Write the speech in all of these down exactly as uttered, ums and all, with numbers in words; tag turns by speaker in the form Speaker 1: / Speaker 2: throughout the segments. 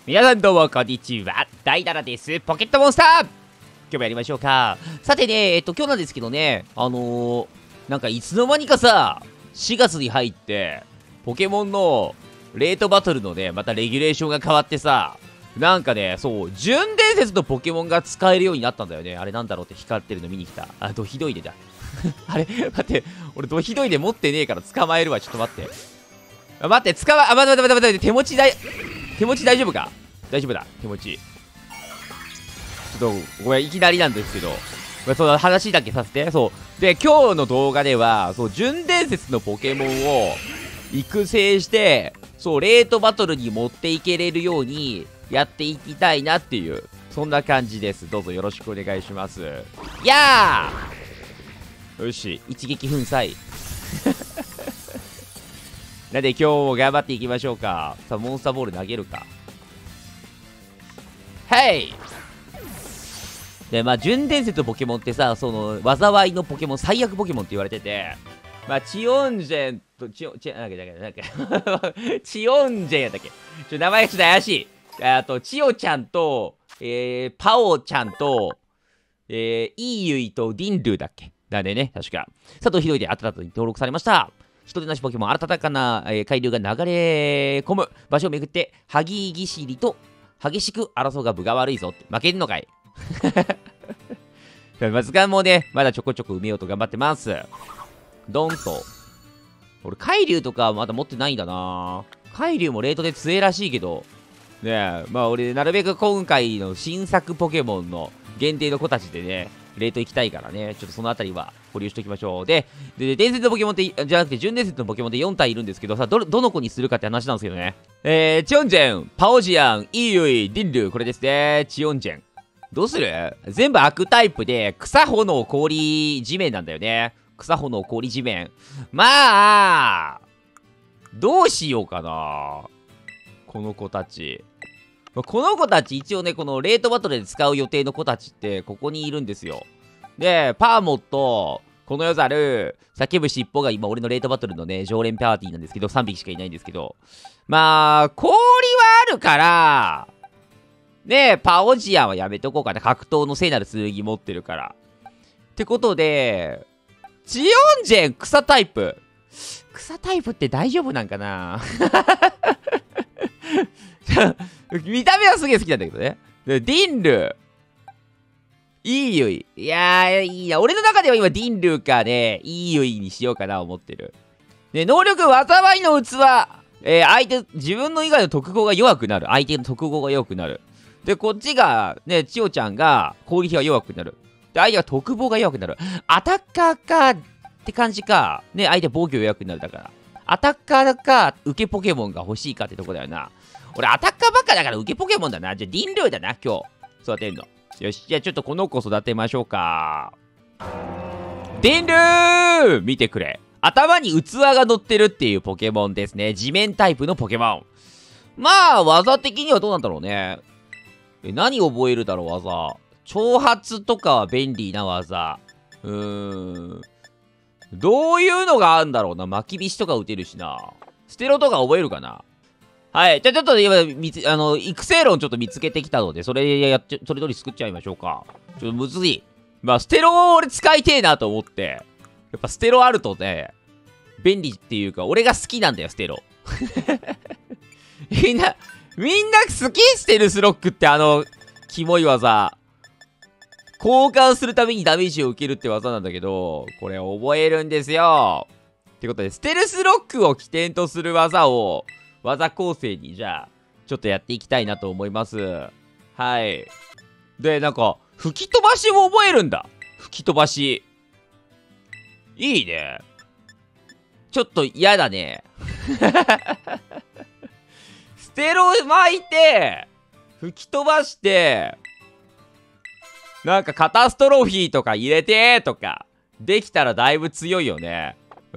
Speaker 1: 皆さんどうもこんにちは、ダイダラです。ポケットモンスター、今日もやりましょうか。さてね、えっと今日なんですけどね、あのー、なんかいつの間にかさ、しがつに入ってポケモンのレートバトルのね、またレギュレーションが変わってさ、なんかね、そう純伝説のポケモンが使えるようになったんだよね。あれなんだろうって光ってるの見に来た。あ、ドヒドイデだあれ待って、俺ドヒドイデ持ってねえから捕まえるわ。ちょっと待って、あ待って、捕まあ待って待って待って、手持ちだい手持ち大丈夫か。大丈夫だ、手持ち。ちょっとごめん、いきなりなんですけど、まあ、その話だけさせて。そうで、今日の動画ではそう純伝説のポケモンを育成して、そうレートバトルに持っていけれるようにやっていきたいなっていう、そんな感じです。どうぞよろしくお願いします。やーよし、一撃粉砕なんで今日も頑張っていきましょうか。さあモンスターボール投げるか。はいで、まあ純伝説のポケモンってさ、その災いのポケモン、最悪ポケモンって言われてて、まあチオンジェンとチオンチェンなんだっけなんだっけチオンジェンやったっけ、ちょ名前ちょっと怪しい。あとチオちゃんと、えー、パオちゃんと、えー、イーユイとディンルーだっけだねね、確か佐藤ひろいであったとに登録されました。人手なしポケモン、新たかな、えー、海流が流れ込む場所をめぐってハギギシリと激しく争うが分が悪いぞって。負けんのかいまあ時間もね、まだちょこちょこ埋めようと頑張ってます。ドンと。俺、海流とかまだ持ってないんだな。海流もレートで強えらしいけど。ねえ、まあ俺、なるべく今回の新作ポケモンの限定の子たちでね、レート行きたいからね、ちょっとそのあたりは保留しておきましょう。で、で伝説のポケモンって、じゃなくて純伝説のポケモンってよん体いるんですけどさ、ど、どの子にするかって話なんですけどね。えー、チオンジェン、パオジアン、イーユイ、ディンルー、これですね。チオンジェン。どうする？全部悪タイプで、草、炎、氷、地面なんだよね。草、炎、氷、地面。まあ、どうしようかな。この子たち。この子たち一応ね、このレートバトルで使う予定の子たちってここにいるんですよ。で、パーモット、この世ざる、叫ぶ尻尾が今俺のレートバトルのね、常連パーティーなんですけど、さんびきしかいないんですけど。まあ、氷はあるから、ね、パオジアンはやめとこうかな。格闘の聖なる剣持ってるから。ってことで、チオンジェン草タイプ。草タイプって大丈夫なんかな見た目はすげえ好きなんだけどね。で、ディンル。イーユイ。いやー、いいな。俺の中では今、ディンルかね、イーユイにしようかな思ってる。で、能力、災いの器。えー、相手、自分の以外の特攻が弱くなる。相手の特攻が弱くなる。で、こっちが、ね、千代ちゃんが攻撃が弱くなる。で、相手が特防が弱くなる。アタッカーかって感じか。ね、相手防御弱くなるだから。アタッカーか、受けポケモンが欲しいかってとこだよな。俺、アタッカーばっかだから受けポケモンだな。じゃあ、ディンルーだな、今日。育てんの。よし、じゃあちょっとこの子育てましょうか。ディンルー見てくれ。頭に器が乗ってるっていうポケモンですね。地面タイプのポケモン。まあ、技的にはどうなんだろうね。え、何覚えるだろう、技。挑発とかは便利な技。うーん。どういうのがあるんだろうな。巻き菱とか打てるしな。ステロとか覚えるかな。はい。じゃあちょっと今、みつ、あの、育成論ちょっと見つけてきたので、それやっちゃ、それ通り作っちゃいましょうか。ちょっとむずい。まあ、ステロ俺使いてえなと思って。やっぱステロあるとね、便利っていうか、俺が好きなんだよ、ステロ。みんな、みんな好きステルスロックってあの、キモい技。交換するためにダメージを受けるって技なんだけど、これ覚えるんですよ。ってことで、ステルスロックを起点とする技を、技構成にじゃあ、ちょっとやっていきたいなと思います。はい。で、なんか、吹き飛ばしも覚えるんだ。吹き飛ばし。いいね。ちょっと嫌だね。ステロ巻いて、吹き飛ばして、なんかカタストロフィーとか入れてとか、できたらだいぶ強いよね。うん。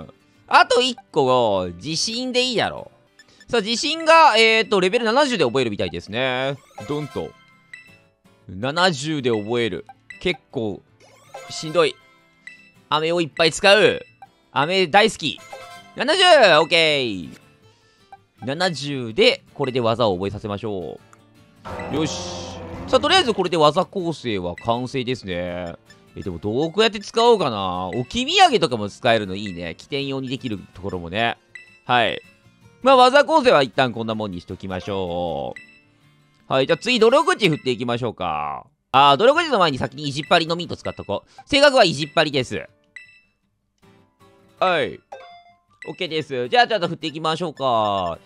Speaker 1: あといっこ、自信でいいだろう。さあ、自信が、えーと、レベルななじゅうで覚えるみたいですね。ドンと。ななじゅうで覚える。結構、しんどい。飴をいっぱい使う。飴大好き。ななじゅう! オッケー。 ななじゅうで、これで技を覚えさせましょう。よし。さあ、とりあえずこれで技構成は完成ですね。え、でもどうやって使おうかな。置き土産とかも使えるのいいね。起点用にできるところもね。はい。まあ、技構成は一旦こんなもんにしときましょう。はい。じゃあ次、努力値振っていきましょうか。あー、努力値の前に先に意地っ張りのミント使っとこう。性格は意地っ張りです。はい。OK です。じゃあ、ちょっと振っていきましょうか。はい、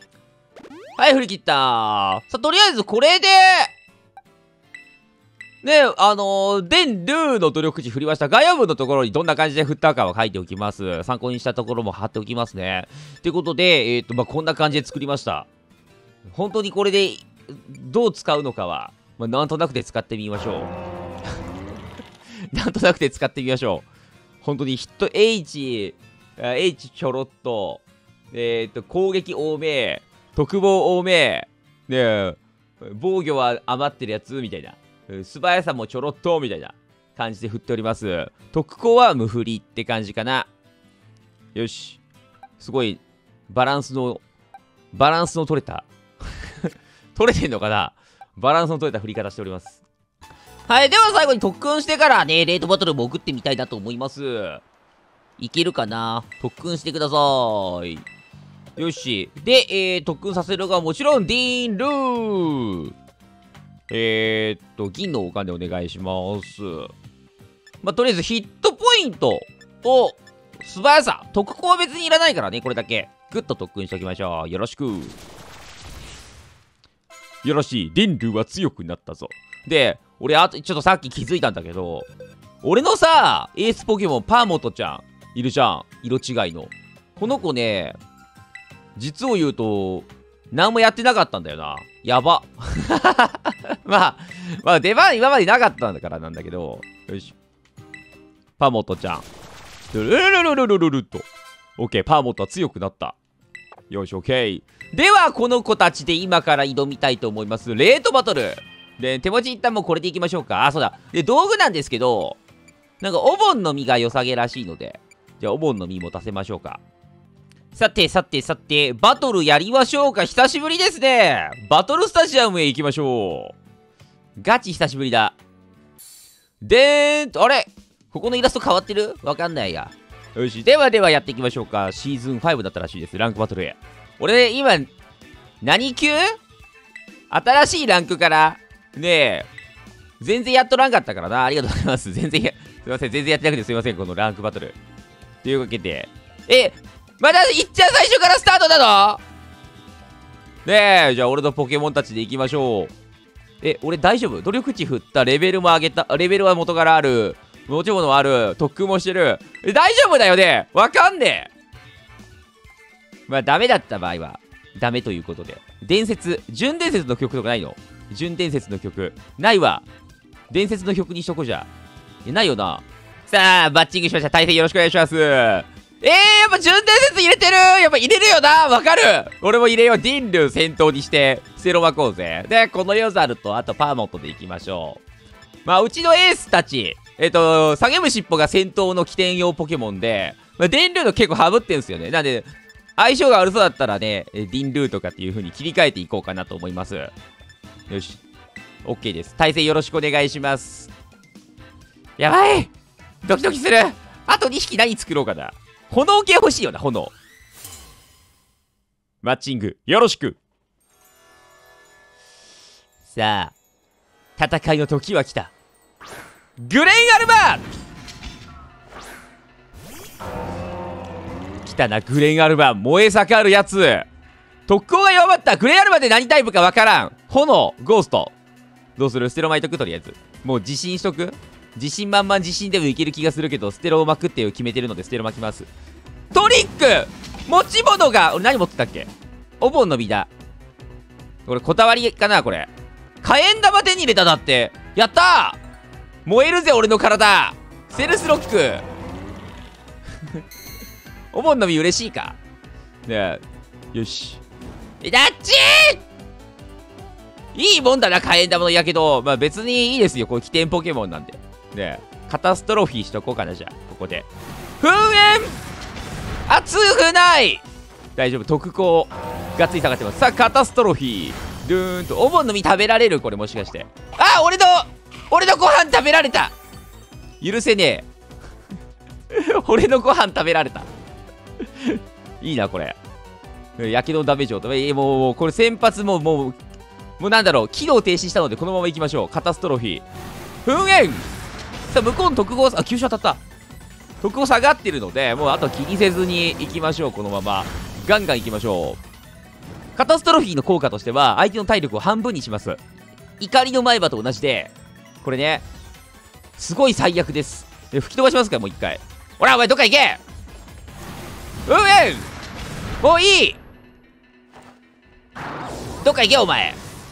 Speaker 1: 振り切った。さあ、とりあえずこれで、ね、あのー、デン・ルーの努力値振りました。概要文のところにどんな感じで振ったかは書いておきます。参考にしたところも貼っておきますね。ということで、えっと、まあ、こんな感じで作りました。本当にこれで、どう使うのかは、まあ、なんとなくで使ってみましょう。なんとなくで使ってみましょう。本当にヒット H、H ちょろっと、えっと、攻撃多め、特防多め、ね、防御は余ってるやつみたいな。素早さもちょろっとみたいな感じで振っております。特攻は無振りって感じかな。よし。すごい、バランスの、バランスの取れた。取れてんのかな。バランスの取れた振り方しております。はい。では最後に特訓してからね、レートバトルも送ってみたいなと思います。いけるかな。特訓してください。よし。で、えー、特訓させるがもちろん、ディーン・ルー。えー、っと、銀のお金お願いします。まあ、とりあえずヒットポイントと素早さ。特攻は別にいらないからね、これだけ。グッと特訓しておきましょう。よろしく。よろしい。ディンルーは強くなったぞ。で、俺、あと、ちょっとさっき気づいたんだけど、俺のさ、エースポケモン、パーモットちゃん、いるじゃん。色違いの。この子ね、実を言うと、何もやってなかったんだよな。やば。まあ、まあ、出番今までなかったんだからなんだけど。よし。パーモットちゃん。ルルルルルルルルと。オッケー、パーモットは強くなった。よし、オッケー。では、この子たちで今から挑みたいと思います。レートバトル。で、手持ち一旦もうこれでいきましょうか。あ、そうだ。で、道具なんですけど、なんか、お盆の実が良さげらしいので、じゃあ、お盆の実持たせましょうか。さて、さて、さて、バトルやりましょうか。久しぶりですね。バトルスタジアムへ行きましょう。ガチ久しぶりだ。でーんと、あれここのイラスト変わってる？わかんないや。よし。ではではやっていきましょうか。シーズンファイブだったらしいです。ランクバトルへ。俺、今、何級？新しいランクから、ねえ、全然やっとらんかったからな。ありがとうございます。全然や、すいません。全然やってなくてすいません。このランクバトル。というわけで、え、まだいっちゃん最初からスタートなの？ねえ、じゃあ俺のポケモンたちでいきましょう。え、俺大丈夫？努力値振った、レベルも上げた、レベルは元からある、持ち物もある、特訓もしてる。え、大丈夫だよね？わかんねえ。まあダメだった場合は、ダメということで。伝説、純伝説の曲とかないの？純伝説の曲。ないわ。伝説の曲にしとこうじゃ。え、ないよな。さあ、バッチングしました。対戦よろしくお願いします。えー、やっぱ純伝説入れてる！やっぱ入れるよな！わかる！俺も入れよう。ディンル先頭にして、ステロ巻こうぜ。で、このヨザルと、あとパーモットでいきましょう。まあ、うちのエースたち、えっと、下げむしっぽが先頭の起点用ポケモンで、まあ、ディンルーの結構ハブってんすよね。なんで、相性が悪そうだったらね、ディンルーとかっていう風に切り替えていこうかなと思います。よし。OK です。対戦よろしくお願いします。やばい！ドキドキする！あとにひき何作ろうかな。炎系欲しいよな、炎。マッチング、よろしく。さあ、戦いの時は来た。グレンアルバー！来たな、グレンアルバー。燃え盛るやつ。特攻が弱まった。グレンアルバーで何タイプかわからん。炎、ゴースト。どうする？ステロ巻いとく？とりあえず。もう自信しとく？自信満々自信でもいける気がするけど、ステロを巻くっていう決めてるので、ステロ巻きます。トリック！持ち物が、俺何持ってたっけ？お盆の実だ。これこだわりかなこれ。火炎玉手に入れただって。やったー！燃えるぜ俺の体！セルスロックお盆の実嬉しいか？ねえ。よし。え、だっちー！いいもんだな、火炎玉のやけど。まあ別にいいですよ。これ起点ポケモンなんで。ねえ。カタストロフィーしとこうかな、じゃあ。ここで。噴煙！熱くない！大丈夫、特攻。 がっつり下がってます。さあカタストロフィードゥーンと。お盆の実食べられるこれ、もしかして。あ、俺の俺のご飯食べられた。許せねえ俺のご飯食べられたいいなこれ。やけどダメージを、えー、もうこれ先発もうもうもうなんだろう、機能停止したのでこのままいきましょう。カタストロフィー噴煙。さあ向こうの特攻、あ、急所当たった。特攻下がってるので、もうあと気にせずにいきましょう。このままガンガンいきましょう。カタストロフィーの効果としては相手の体力を半分にします。怒りの前歯と同じで、これねすごい最悪です。で吹き飛ばしますから、もう一回。ほらお前どっか行け。うんうんもういい、どっか行けお前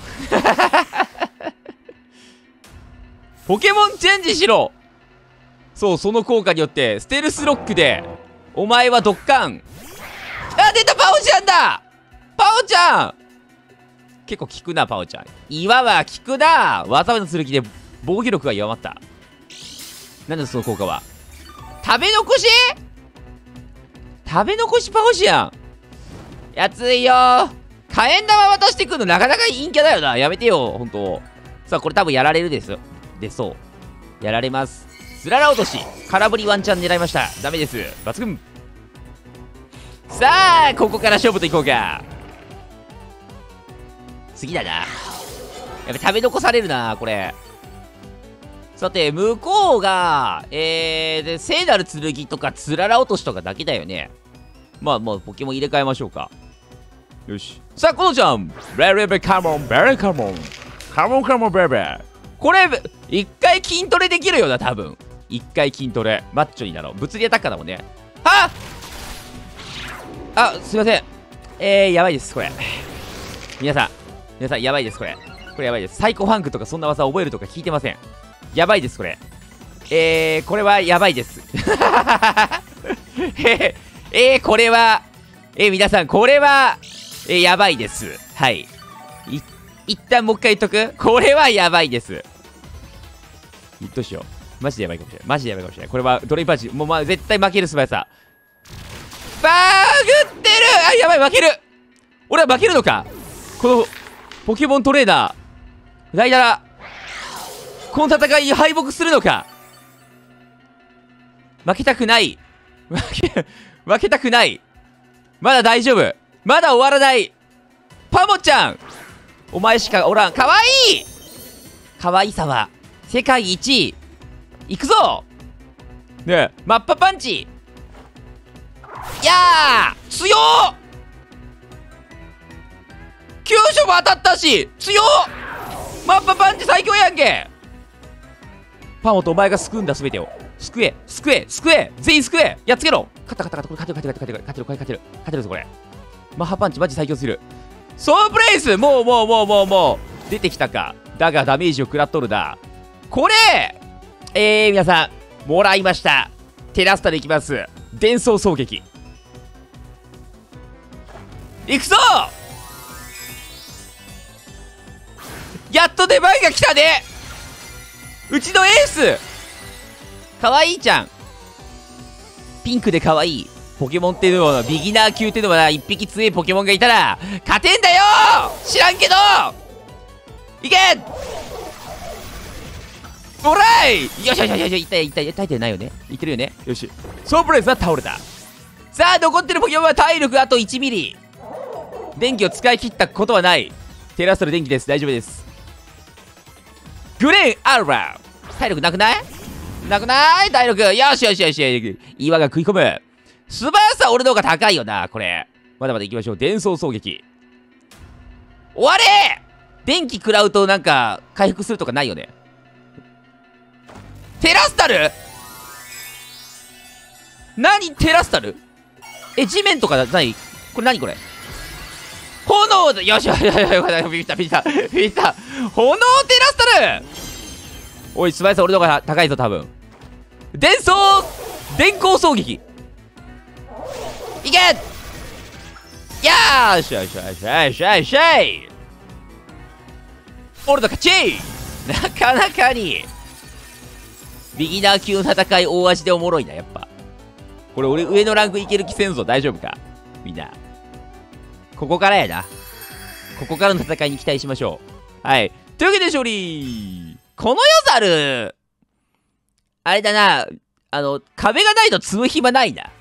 Speaker 1: ポケモンチェンジしろ。そう、その効果によってステルスロックでお前はドッカン。あ、出た、パオちゃんだ。パオちゃん結構効くな。パオちゃん岩は効くな。技の剣で防御力が弱まった。なんだその効果は。食べ残し食べ残しパオちゃんやついよー。火炎玉渡してくるのなかなか陰キャだよな。やめてよほんと。さあこれ多分やられるです。で、そうやられます。スララ落とし空振りワンチャン狙いました。ダメです。抜群。さあここから勝負といこうか。次だな。やっぱ食べ残されるなこれ。さて向こうがえーで聖なる剣とかつらら落としとかだけだよね。まあもうポケモン入れ替えましょうか。よし。さあコノちゃんベレベカモンベレカモンカモンカモンベベ。これ一回筋トレできるよな多分。一回筋トレマッチョになろう。物理アタッカーだもんね。はっあ、すいません。えー、やばいですこれ。皆さん皆さんやばいですこれ。これやばいです。サイコファンクとかそんな技覚えるとか聞いてません。やばいですこれ。えー、これはやばいですえー、えー、これはえー、皆さんこれはえー、やばいです。はい、い一旦もう一回言っとく。これはやばいです。どうしよう。マジでやばいかもしれない。マジでやばいかもしれない。これはドレイパンチもう、まあ、絶対負ける素早さ。バーグってる。あ、やばい負ける。俺は負けるのか。このポケモントレーナーライダラ、この戦いに敗北するのか。負けたくない負け負けたくない。まだ大丈夫。まだ終わらない。パモちゃんお前しかおらん。かわいい。かわいさは世界一位。いくぞねえ、マッパパンチ。やー強っ。急所も当たったし強っ。マッパパンチ最強やんけ。パモとお前が救うんだ。全てを救え救え救え全員救え。やっつけろ。勝った勝った勝った。これ勝てる勝てる勝てる勝てる勝てる勝てるぞこれ。マッハパンチマジ最強すぎる。ソープレイスもうもうもうもうもう出てきたか。だがダメージを食らっとるなこれ。えー、皆さんもらいました。テラスタでいきます。伝送衝撃いくぞ。やっと出番が来たね。うちのエースかわいいちゃん。ピンクでかわいいポケモンっていうのはビギナー級っていうのは一匹強いポケモンがいたら勝てんだよ。知らんけどいけ。オライ。よしよしよしよし。痛い痛い痛いてないよね。いってるよね。よしソープレイスは倒れた。さあ残ってるポケモンは体力あといちミリ。電気を使い切ったことはない。テラストル電気です。大丈夫です。グレーンアルバー体力なくないなくない体力。よしよしよし。岩が食い込む。素早さ俺の方が高いよなこれ。まだまだ行きましょう。伝送衝撃終われ。電気食らうとなんか回復するとかないよね。テラスタル何テラスタルえ地面とかないこれ。何これ炎だ。よしよしよしよし。ビビったビビったビビった。炎テラスタル。おい素早さ俺の方が高いぞ多分。伝送電光衝撃いけ。よーしよしよしよしよし。俺の勝ち。なかなかにビギナー級の戦い大味でおもろいなやっぱ。これ俺上のランクいける気せんぞ。大丈夫かみんな。 ここからやな。ここからの戦いに期待しましょう。はい。というわけで勝利。この世ざる、あれだな、あの、壁がないと積む暇ないな。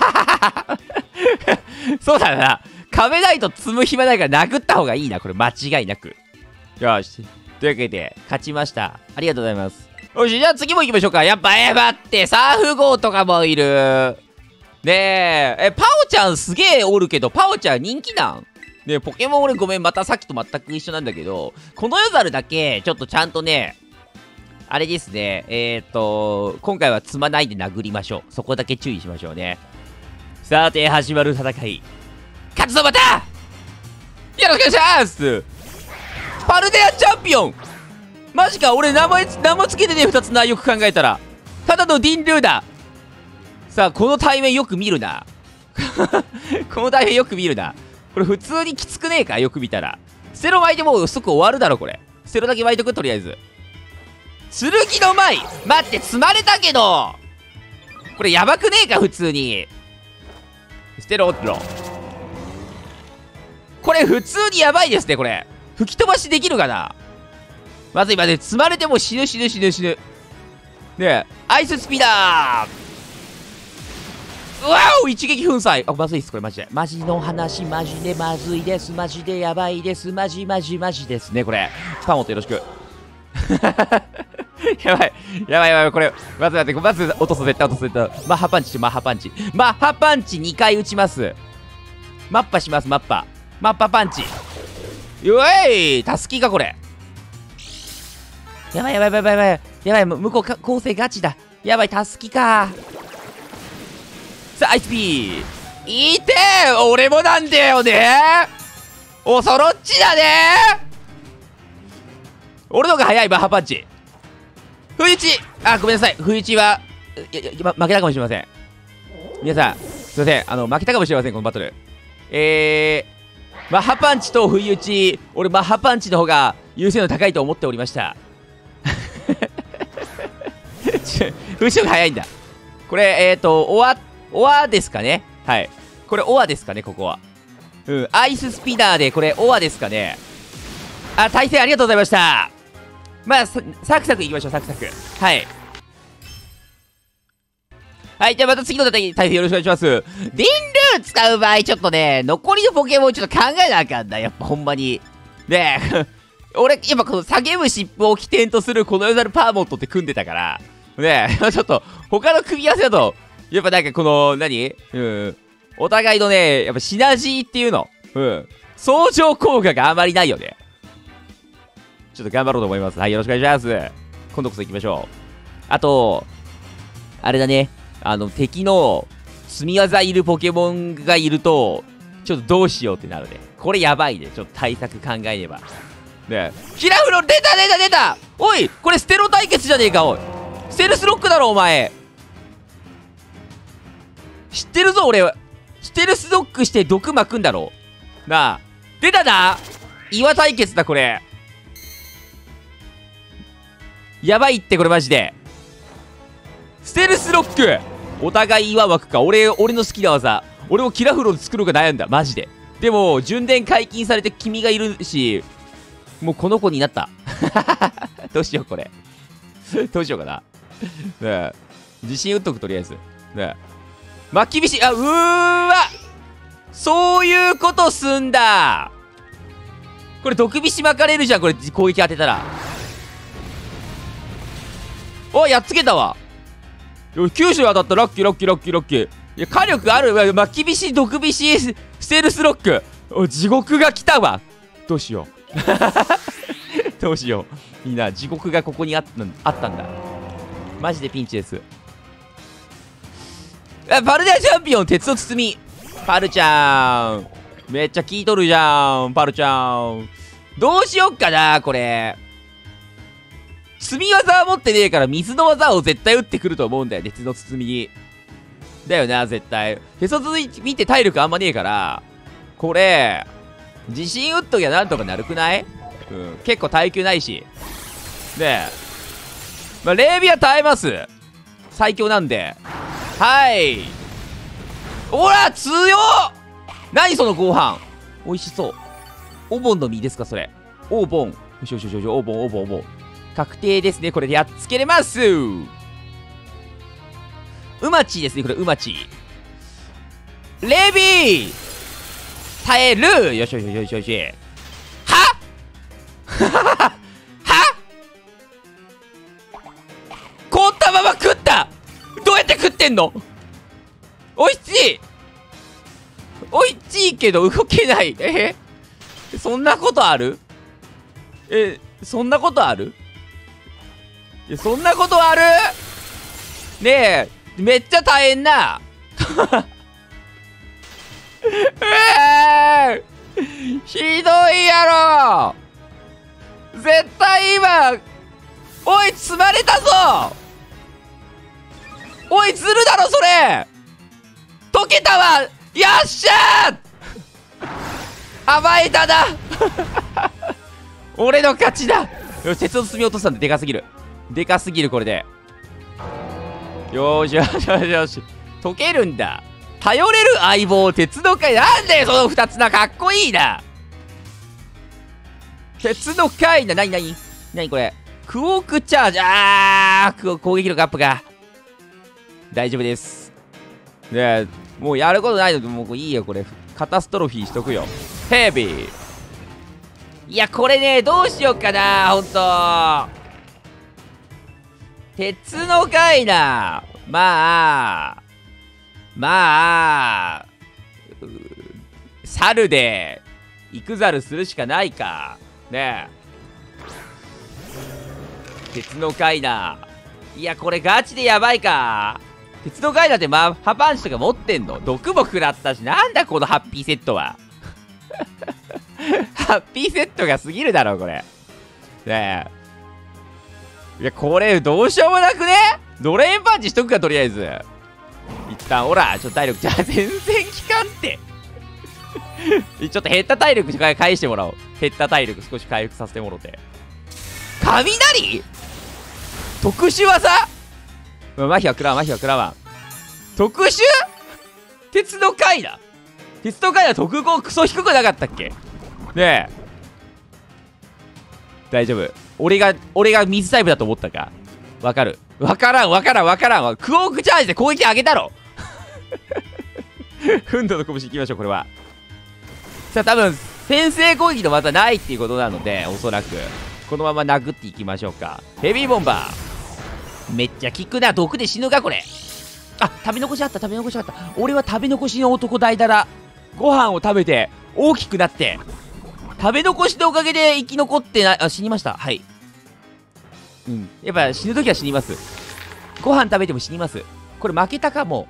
Speaker 1: そうだな。壁ないと積む暇ないから殴った方がいいな。これ間違いなく。よし。というわけで、勝ちました。ありがとうございます。よし、じゃあ次も行きましょうか。やっぱ、えー、待って、サーフ号とかもいる。ねえ、え、パオちゃんすげえおるけど、パオちゃん人気なん？ねえ、ポケモン俺ごめん、またさっきと全く一緒なんだけど、この世ざるだけ、ちょっとちゃんとね、あれですね、えーと、今回は積まないで殴りましょう。そこだけ注意しましょうね。さて、始まる戦い。勝つぞまた！よろしくお願いします！パルデアチャンピオン！マジか、俺名前、名前つけてね、二つな、よく考えたら。ただのディンルーだ。さあ、この対面よく見るな。この対面よく見るな。これ普通にきつくねえか、よく見たら。ステロ巻いてもう即終わるだろ、これ。ステロだけ巻いとく、とりあえず。剣の舞！待って、積まれたけどこれやばくねえか、普通に。ステロオッロ。これ普通にやばいですね、これ。吹き飛ばしできるかな。まずいまずい、積まれても死ぬ死ぬ死ぬ死ぬ。ねえ、アイススピーダー！うわお一撃粉砕。あ、まずいっす、これマジで。マジの話、マジでまずいです。マジでやばいです。マジマジマジですね、これ。パモットよろしく。やばい。やばいやばい、これ。まず待って、まず落とす、絶対落とす、絶対。マッハパンチ、マッハパンチ。マッハパンチにかい打ちます。マッパします、マッパ。マッパパンチ。うえい！たすきか、これ。やばいやばいやばいやばい。やばい、向こうか構成ガチだ。やばい、たすきか。さあ、アイスピー。いてー！俺もなんだよねー！おそろっちだねー！俺の方が早い、マッハパンチ。不意打ち！あ、ごめんなさい。不意打ちは、いやいや、負けたかもしれません。皆さん、すいません。あの、負けたかもしれません、このバトル。えー、マッハパンチと不意打ち、俺、マッハパンチの方が優先度高いと思っておりました。不意打ちの方が早いんだ。これ、えーと、オア、オアですかね。はい。これ、オアですかね、ここは。うん、アイススピナーで、これ、オアですかね。あ、対戦ありがとうございました。まあ、サクサクいきましょう、サクサク。はい。はい、じゃあまた次の対戦よろしくお願いします。ディンルー使う場合、ちょっとね、残りのポケモンちょっと考えなあかんだ。やっぱほんまに。ねえ、俺、やっぱこの下げむ湿布を起点とするこの世ざるパーモットって組んでたから、ねえ、ちょっと、他の組み合わせだと、やっぱなんかこの、何うん。お互いのね、やっぱシナジーっていうの。うん。相乗効果があまりないよね。ちょっと頑張ろうと思います。はい、よろしくお願いします。今度こそ行きましょう。あと、あれだね。あの、敵の積み技いるポケモンがいると、ちょっとどうしようってなるね。これやばいね。ちょっと対策考えれば。ねえ。キラフロ出た出た出た！おい！これステロ対決じゃねえか、おい！ステルスロックだろ、お前！知ってるぞ、俺は。ステルスロックして毒巻くんだろ。なあ。出たな！岩対決だ、これ。やばいって、これマジで。ステルスロック！お互い岩枠か。俺、俺の好きな技。俺もキラフロン作るか悩んだ。マジで。でも、順伝解禁されて君がいるし、もうこの子になった。どうしよう、これ。どうしようかな。ねえ。自信打っとく、とりあえず。ねえ。巻きびし、あ、うーわ！そういうことすんだ！これ、毒菱巻かれるじゃん、これ、攻撃当てたら。お、やっつけたわ。きゅう種当たった。ラッキーラッキーラッキーラッキー。いや、火力ある。巻きびし、毒びし、ステルスロック。お、地獄が来たわ。どうしよう。どうしよう。いいな、地獄がここにあったあったんだ。マジでピンチです。あ、パルデアチャンピオン、鉄の包み。パルちゃん。めっちゃ効いとるじゃん、パルちゃん。どうしよっかな、これ。積み技は持ってねえから、水の技を絶対打ってくると思うんだよ、鉄の包みに。だよな、絶対。鉄の包みって体力あんまねえから、これ、自信打っときゃなんとかなるくない？うん、結構耐久ないし。ねえ。まあ、レービア耐えます。最強なんで。はい。おら、強っ！何その後半。 美味しそう。お盆の実ですか、それ。お盆。よしよしよしよし、お盆、お盆、お盆。確定ですね。これでやっつけれます。うまちですね、これ、うまち。レビー耐える。よしよしよしよし。はは凍ったまま食った。どうやって食ってんの。おいしいおいしいけど動けない。えそんなことある。えそんなことある。えそんなことある。ねえめっちゃ大変なえー、ひどいやろ。絶対今おい積まれたぞ。おいずるだろそれ。溶けたわ。よっしゃー甘えたな俺の勝ちだ。よし鉄を積み落としたんででかすぎる。でかすぎるこれで。よーしよしよしよし。溶けるんだ。頼れる相棒鉄の貝。なんだよそのふたつな。かっこいいな。鉄の貝な。なになになにこれ。クォークチャージ。あー攻撃力アップが大丈夫です。ねえもうやることないのでもういいよこれ。カタストロフィーしとくよ。ヘビー。いやこれねどうしようかなほんと。鉄の貝な。まあまあ猿で行くざるするしかないかねえ。鉄の貝な。いやこれガチでやばいか。鉄の貝だってマッハパンチとか持ってんの。毒も食らったし。なんだこのハッピーセットはハッピーセットが過ぎるだろこれねえ。いやこれどうしようもなくね。ドレーンパンチしとくかとりあえず。一旦ほらちょっと体力じゃあ全然効かんってちょっと減った体力返してもらおう。減った体力少し回復させてもろて。雷特殊技。麻痺は食らわん麻痺は食らわん。特殊鉄の貝だ。鉄の貝は特攻クソ低くなかったっけねえ。大丈夫。俺が俺が水タイプだと思ったか。わかるわからんわからんわからんわ。クォークチャージで攻撃上げたろフンドの拳いきましょうこれは。さあ多分先制攻撃の技ないっていうことなのでおそらくこのまま殴っていきましょうか。ヘビーボンバーめっちゃ効くな。毒で死ぬかこれ。あ食べ残しあった食べ残しあった。俺は食べ残しの男大だら。ご飯を食べて大きくなって食べ残しのおかげで生き残ってない。あ死にました。はいうんやっぱ死ぬ時は死にます。ご飯食べても死にます。これ負けたかも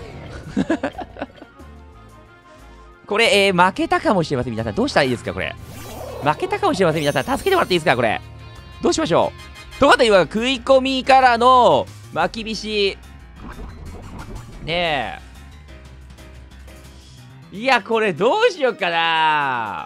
Speaker 1: これ、えー、負けたかもしれません皆さん。どうしたらいいですかこれ。負けたかもしれません皆さん。助けてもらっていいですかこれ。どうしましょう。とかというか食い込みからの巻きびしねえ。いやこれどうしようかな。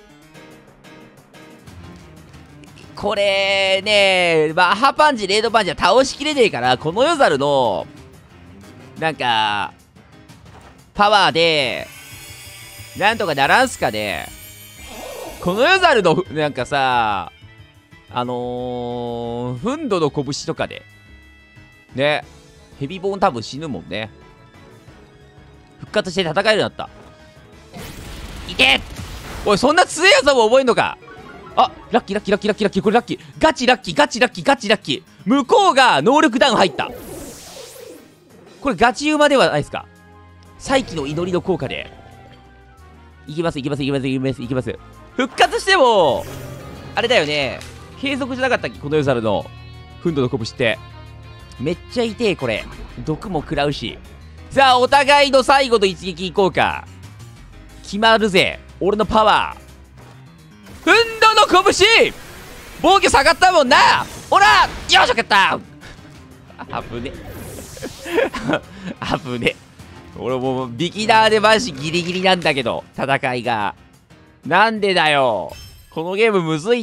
Speaker 1: これねマッハパンチレードパンチは倒しきれねえから、この世猿のなんかパワーでなんとかならんすかね。この世猿のなんかさあのー、フンドの拳とかでねヘビボーン多分死ぬもんね。復活して戦えるようになった。いけおいそんな強い技も覚えんのか。あラッキーラッキーラッキーラッキーラッキー。これラッキーガチラッキーガチラッキーガチラッキー。向こうが能力ダウン入った。これガチ馬ではないですか。再起の祈りの効果でいきますいきますいきますいきますいきます。復活してもあれだよね継続じゃなかったっけこの世猿のフンドの拳って。めっちゃ痛えこれ。毒も食らうし。さあお互いの最後の一撃いこうか。決まるぜ俺のパワー。フンドの拳防御下がったもんな。ほらよしよかったあぶねあぶね。俺もうビギナーでマジギリギリなんだけど戦いが。なんでだよこのゲームむずいって。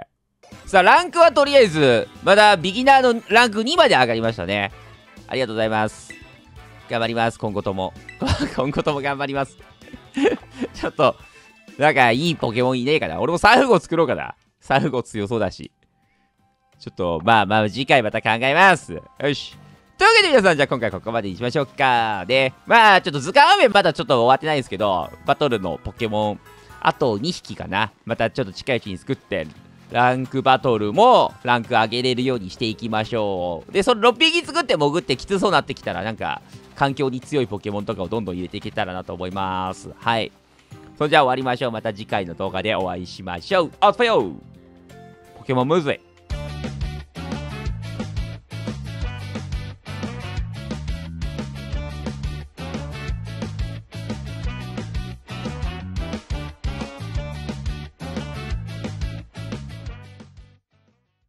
Speaker 1: さあランクはとりあえずまだビギナーのランクにまで上がりましたね。ありがとうございます。頑張ります今後とも今後とも頑張りますちょっとなんかいいポケモンいねえかな。俺もサーフ号作ろうかな。サーフ号強そうだし。ちょっと、まあまあ、次回また考えます。よし。というわけで皆さん、じゃあ今回ここまでにしましょうか。で、まあ、ちょっと図鑑画面まだちょっと終わってないんですけど、バトルのポケモン、あとにひきかな。またちょっと近いうちに作って、ランクバトルもランク上げれるようにしていきましょう。で、そのろっぴき作って潜ってきつそうになってきたら、なんか、環境に強いポケモンとかをどんどん入れていけたらなと思います。はい。それじゃあ終わりましょう。また次回の動画でお会いしましょう。あっぱよポケモンムーズへ。